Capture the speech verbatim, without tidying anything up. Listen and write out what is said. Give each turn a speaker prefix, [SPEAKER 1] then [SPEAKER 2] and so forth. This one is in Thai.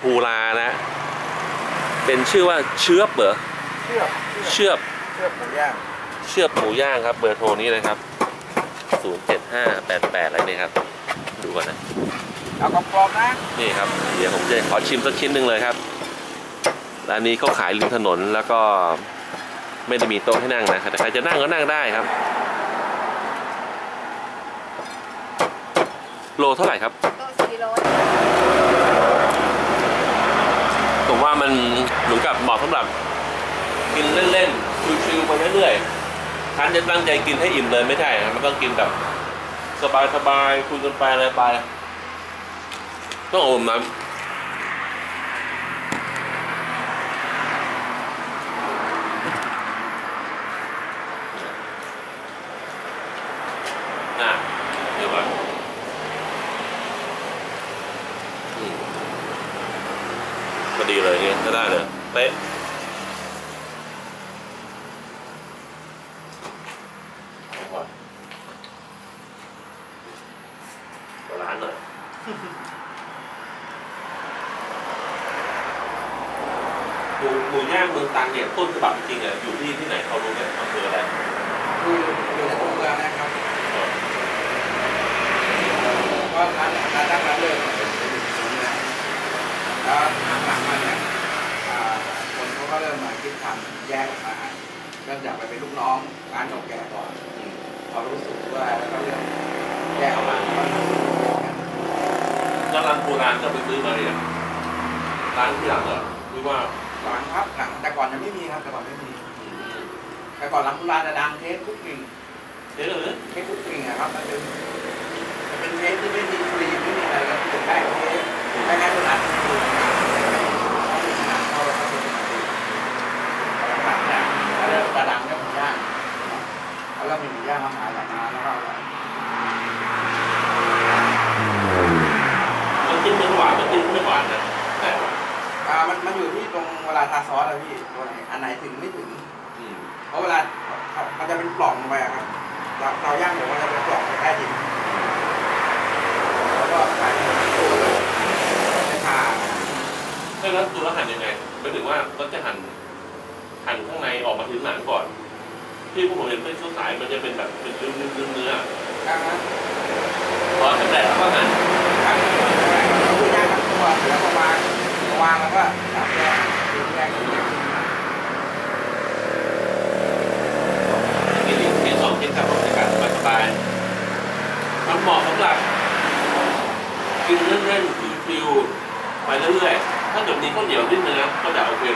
[SPEAKER 1] ภูลานะเป็นชื่อว่าเชือบเหรอเชือบเชือบ
[SPEAKER 2] เชือบหมูย่าง
[SPEAKER 1] เชือบหมูย่างครับเบอร์โทรนี้เลยครับศูนย์ เจ็ด ห้า แปด แปดอะไรเนี่ยครับดูก่อนนะ
[SPEAKER 2] เอากรอบๆนะ
[SPEAKER 1] นี่ครับเดี๋ยวผมจะขอชิมสักชิ้นหนึ่งเลยครับร้านนี้เขาขายริมถนนแล้วก็ไม่ได้มีโต๊ะให้นั่งนะแต่ใครจะนั่งก็นั่งได้ครับโลเท่าไหร่ครับโลสี่ร้อยผมว่ามันเหมือนกับเหมาะสำหรับกินเล่นๆชิวๆไปเรื่อยๆท่านจะตั้งใจกินให้อิ่มเลยไม่ใช่มันต้องกินแบบสบายๆคุยกันไปอะไรไปต้องอมน้ำอ่ะเดี๋ยวก่อนพอดีเลยเงี้ยก็ได้เลยเป๊ะร้านหน่อยหมูหมูย่างเมืองตรังเนี่ยต้นฉบับจริงๆอ่ะอยู่ที่ที่ไหนเขารู้ไหมอำเภออะไร
[SPEAKER 2] คืออยู่ในตัวเมืองนะครับก็ร้านร้านตั้งร้านเลยเป็นศูนย์นะแล้วหลังๆมาเนี่ยคนเขาก็เริ่มมาคิดทำแยกออกมาเริ่มอยากไปเป็นลูกน้องร้านเก่าแก่ก่อนพอรู้สึกว่าแล้วก็เริ่มแยกออกมา
[SPEAKER 1] แล้วร้านโบราณก็ไปซื้อมาเนี่ยร้านที่หลังเหรอหรือว่า
[SPEAKER 2] หลังครับหลังแต่ก่อนยังไม่มีครับแต่ก่อนไม่มีแต่ก่อนร้านโบราณจะดังเทสคุกกิ้ง
[SPEAKER 1] เทสเลย
[SPEAKER 2] เทสคุกกิ้งครับมันเป็นจะเป็นเทสที่ไม่มีครีมไม่มีอะไรก็คือแป้งเทสแป้งแค่ตัวนั้นคือเข้าแล้วก็เป็นหลังจากแล้วจะดังเนี่ยหมูย่างแล้วก็มีหมูย่างมาขายหลายร้านแล้วก็
[SPEAKER 1] มันกินไม่หวานมันกินไม่หวานนะแต่
[SPEAKER 2] อ่ามันมันอยู่ที่ตรงเวลาทาซอสอะพี่ตัวไหนอันไหนถึงไม่ถึงเพราะเวลามันจะเป็นปล่องไปครับเราเราย่างหมูมันจะเป็นปล่องไปใต้ดินแล้วก็ใส่ตัวจะทา
[SPEAKER 1] แล้วตัวแล้วหั่นยังไงไม่ถึงว่าก็จะหั่นหั่นข้างในออกมาถึงหนังก่อนที่ผมเห็นเป็นสายมันจะเป็นแบบเป็นเนื้อเนื้อเนื้อพอสำเร็จแล้วก็หั่น
[SPEAKER 2] ครับตัวย่างตัวแล้วก็วางวางแล้วก็ตัดแยกแยกแยก
[SPEAKER 1] กินอีกกินสองกินกับรสในการสบายๆมันเหมาะสำหรับกินเล่นๆฟิวๆไปเรื่อยๆถ้าเกิดมีข้าวเหนียวนิดนึงนะก็จะโอเค